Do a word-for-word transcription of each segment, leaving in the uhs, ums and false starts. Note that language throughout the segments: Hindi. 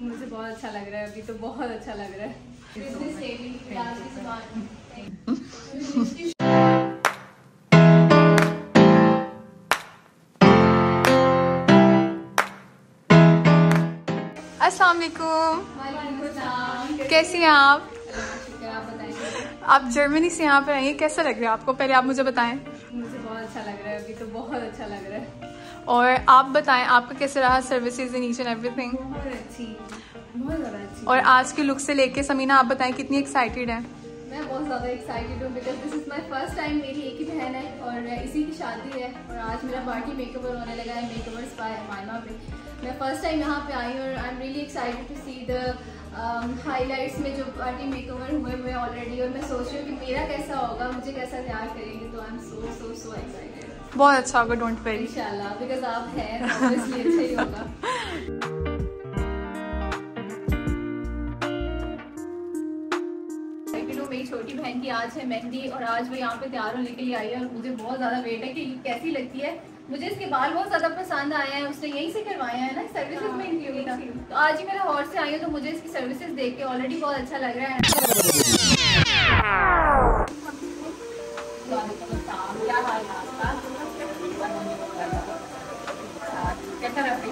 मुझे बहुत अच्छा लग रहा है, अभी तो बहुत अच्छा लग रहा है। अस्सलाम वालेकुम, कैसी हैं आप? आप जर्मनी से यहाँ पर आई हैं, कैसा लग रहा है आपको? पहले आप मुझे बताएं। मुझे बहुत अच्छा लग रहा है, अभी तो बहुत अच्छा लग रहा है। और आप बताएं आपका कैसे रहा services in each and everything? बहुत अच्छी, बहुत ज़्यादा अच्छी। और आज के लुक से लेके समीना आप बताएं कितनी एक्साइटेड हैं? मैं बहुत ज़्यादा एक्साइटेड हूँ because this is my first time. मेरी एक ही बहन है और इसी की शादी है और आज मेरा पार्टी मेकओवर होने लगा है मेकओवर्स बाय मायमा पे। मैं फर्स्ट टाइम यहाँ पे आई और I am really excited to see the highlights में जो पार्टी मेकओवर हुए हुए ऑलरेडी। और मैं सोच रही हूँ कि मेरा कैसा होगा, मुझे कैसा तैयार करेंगे, तो I am so so so excited. बहुत अच्छा होगा, डोंट वरी इंशाल्लाह, बिकॉज आप हैं तो ऑब्वियसली अच्छा ही होगा। मेरी छोटी बहन की आज है मेहंदी और आज वो यहाँ पे तैयार होने के लिए आई है और मुझे बहुत ज़्यादा वेट है कि कैसी लगती है। मुझे इसके बाल बहुत ज़्यादा पसंद आए हैं, उसने यहीं से करवाए हैं ना, सर्विसेज में इंक्लूड था। तो आज ही मैं लाहौर से आई हूँ तो मुझे इसकी सर्विसेज देख के ऑलरेडी बहुत अच्छा लग रहा है। क्या हाल है आपका? कैसा रहा?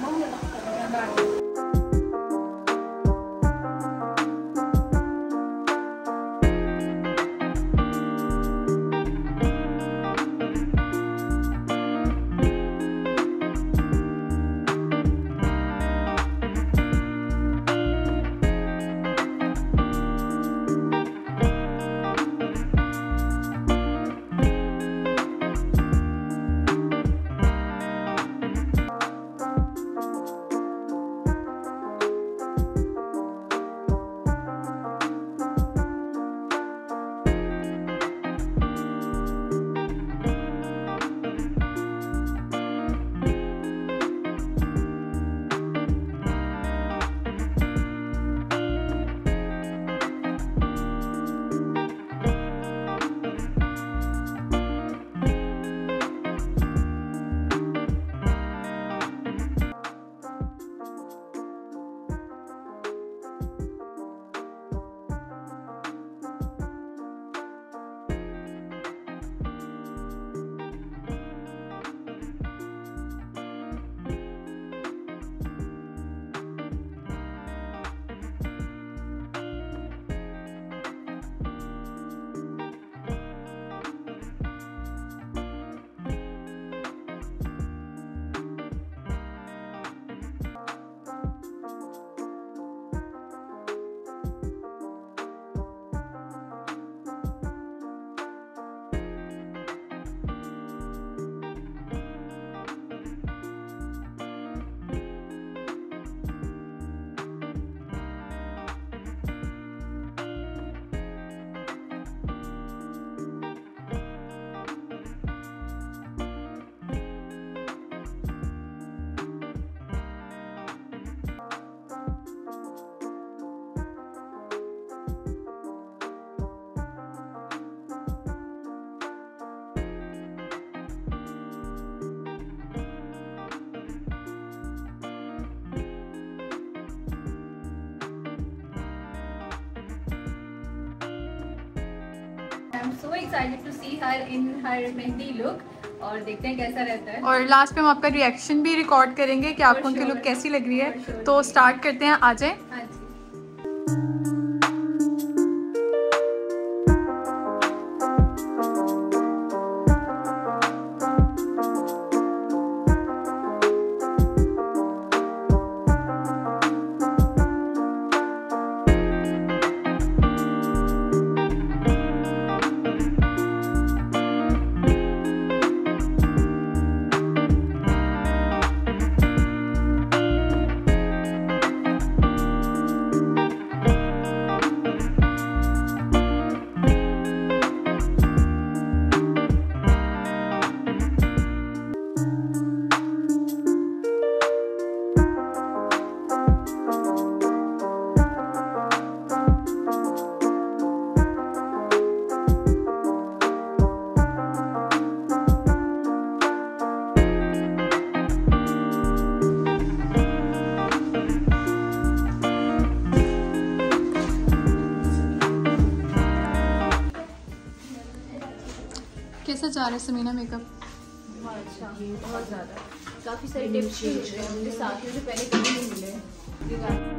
I'm so excited to see her in her mehndi look और देखते हैं कैसा रहता है। और लास्ट पे हम आपका रिएक्शन भी रिकॉर्ड करेंगे कि आपको उनकी लुक कैसी लग रही है। तो स्टार्ट करते हैं, आ जाए। हाँ जी। जा रहा है समीना मेकअप? बहुत अच्छा, बहुत ज़्यादा। काफ़ी सारे टिप्स भी मिल रहे हैं मुझे साथियों से पहले कभी नहीं मिले।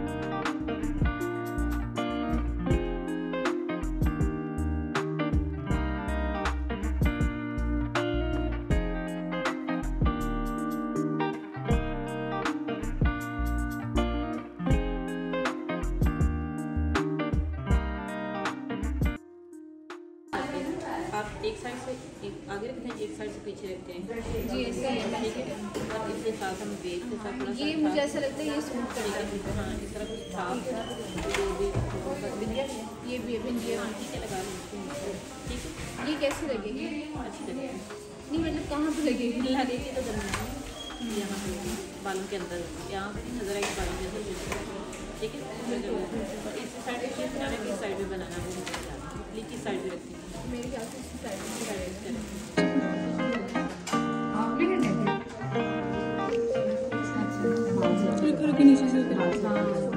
आप एक साइड से एक आगे रखते हैं, एक साइड से पीछे रखते हैं जी ऐसे ही है, ठीक है। और इसके साथ हम बेस के साथ थोड़ा सा ये मुझे ऐसा लगता है ये सूट करेगा। हाँ इस तरह कुछ छाप जो भी बिंदिया ये भी बिंदिया हाँ ठीक है लगा लेते हैं, ठीक है। ये कैसे लगेगी? अच्छी लगेगी नहीं मतलब कहाँ पे लगेगी? लगेगी तो दरमियान यहाँ पे बालों के अंदर यहाँ पे नजर आएगी बालों के अंदर, ठीक है। और इस साइड पे बनाना किस साइड पे बनाना है, किस साइड पे रखती है मेरे ख्याल से इसी साइड में करेगा। थोड़ी नीचे से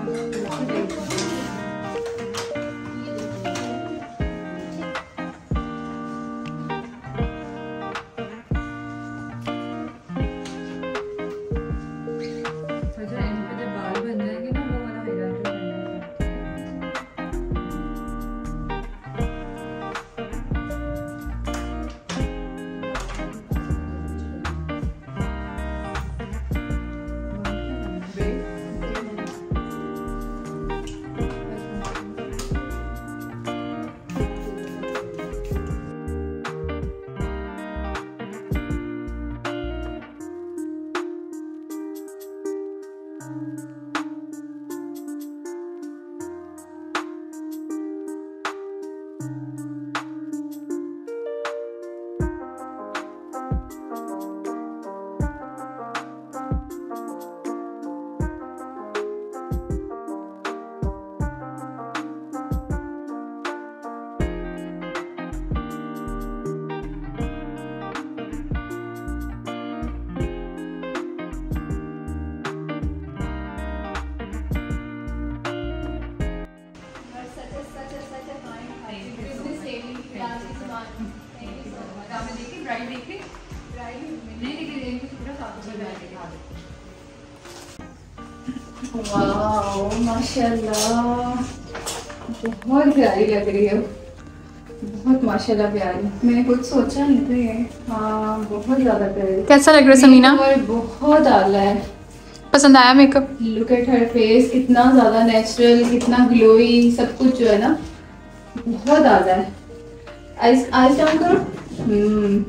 वाह माशाल्लाह बहुत प्यारी लग रही है, बहुत माशाल्लाह प्यारी। मैंने कुछ सोचा नहीं था ये। हाँ बहुत ज़्यादा प्यारी। कैसा लग रहा है समीना? बहुत आला है। पसंद आया makeup? Look at her face, कितना ज़्यादा नेचुरल, कितना ग्लोई, सब कुछ जो है ना बहुत आला है। आइस आइस डाउन करो। Hmm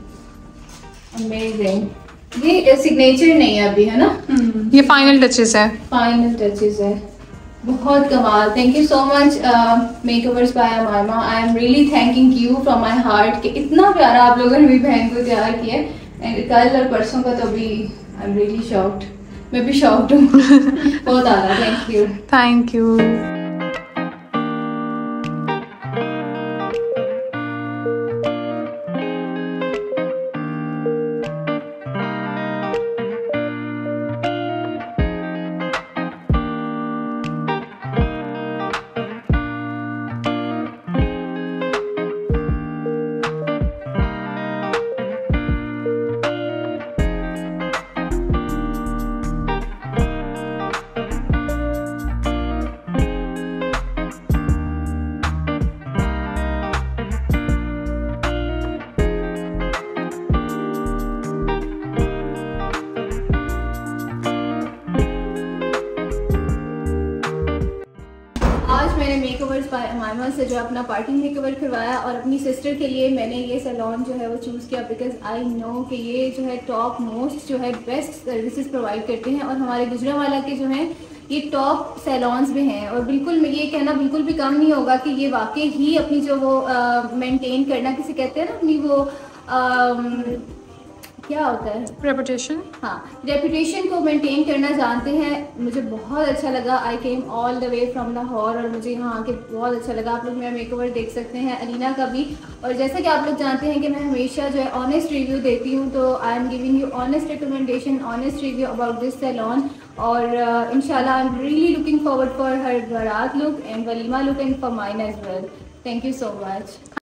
amazing. ये सिग्नेचर नहीं है अभी है ना, ये फाइनल टचेस है। फाइनल टचेस है, बहुत कमाल। Thank you so much makeovers by Amaima. I am really thanking you from my heart कि इतना प्यारा आप लोगों ने मेरी बहन को तैयार किया है। एंड कल और परसों का तो भी आई एम रियली शॉक्ड, मैं भी शॉक्ड हूँ। बहुत ज़्यादा थैंक यू थैंक यू। मैंने मेकओवर्स बाय अमायमा से जो अपना पार्टी मेकओवर करवाया और अपनी सिस्टर के लिए मैंने ये सैलून जो है वो चूज़ किया बिकॉज आई नो कि ये जो है टॉप मोस्ट जो है बेस्ट सर्विसेज प्रोवाइड करते हैं और हमारे गुजरांवाला के जो हैं ये टॉप सैलून्स भी हैं। और बिल्कुल ये कहना बिल्कुल भी कम नहीं होगा कि ये वाकई ही अपनी जो वो मेंटेन करना किसी कहते हैं ना अपनी वो आ, क्या होता है रेपुटेशन, हाँ रेपुटेशन को मेंटेन करना जानते हैं। मुझे बहुत अच्छा लगा। I came all the way from Lahore और मुझे यहाँ आके बहुत अच्छा लगा। आप लोग मेरा मेकओवर देख सकते हैं, अलीना का भी। और जैसा कि आप लोग जानते हैं कि मैं हमेशा जो है ऑनेस्ट रिव्यू देती हूँ, तो I am giving you honest recommendation, honest review about this salon. और uh, इंशाल्लाह I am really looking forward for her baraat look and walima look and for mine as well. Thank you so much.